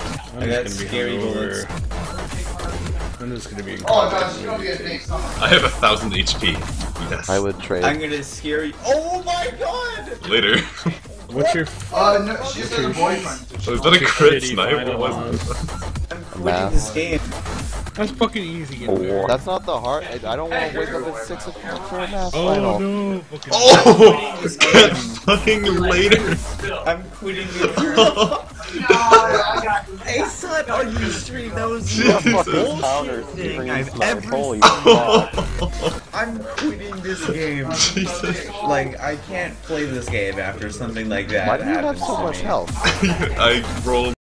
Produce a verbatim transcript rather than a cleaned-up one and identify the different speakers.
Speaker 1: I'm
Speaker 2: I got
Speaker 1: just gonna be
Speaker 2: scary
Speaker 1: hungover.
Speaker 2: bullets.
Speaker 1: I'm just gonna be.
Speaker 3: Oh gosh, it's gonna be a big song.
Speaker 4: I have a thousand H P. Yes.
Speaker 5: I would trade.
Speaker 2: I'm gonna scare you. Oh my god!
Speaker 4: Later.
Speaker 1: What's your?
Speaker 3: Uh, no, she just has a boyfriend.
Speaker 4: Oh, is that a crit
Speaker 1: Shitty
Speaker 4: snipe?
Speaker 1: final
Speaker 4: What was
Speaker 1: boss.
Speaker 4: it?
Speaker 2: I'm quitting
Speaker 5: Math.
Speaker 2: this game.
Speaker 1: That's fucking easy. in there.
Speaker 5: That's not the hard. I, I don't want to wake up at six o'clock for a math
Speaker 1: Oh
Speaker 5: final.
Speaker 1: no! Fucking
Speaker 4: Oh! Get fucking later!
Speaker 2: I'm quitting this game. I saw it on your stream. That was the
Speaker 4: Jesus.
Speaker 2: most
Speaker 5: Counters,
Speaker 2: bullshit thing
Speaker 5: bringing
Speaker 2: I've
Speaker 5: snipe.
Speaker 2: ever
Speaker 5: Holy
Speaker 2: seen.
Speaker 5: fuck.
Speaker 2: I'm quitting this game.
Speaker 4: Jesus.
Speaker 2: Like, I can't play this game after something like that
Speaker 5: Why do you have
Speaker 2: happens
Speaker 5: so
Speaker 2: to
Speaker 5: much
Speaker 2: me.
Speaker 5: health?
Speaker 4: I rolled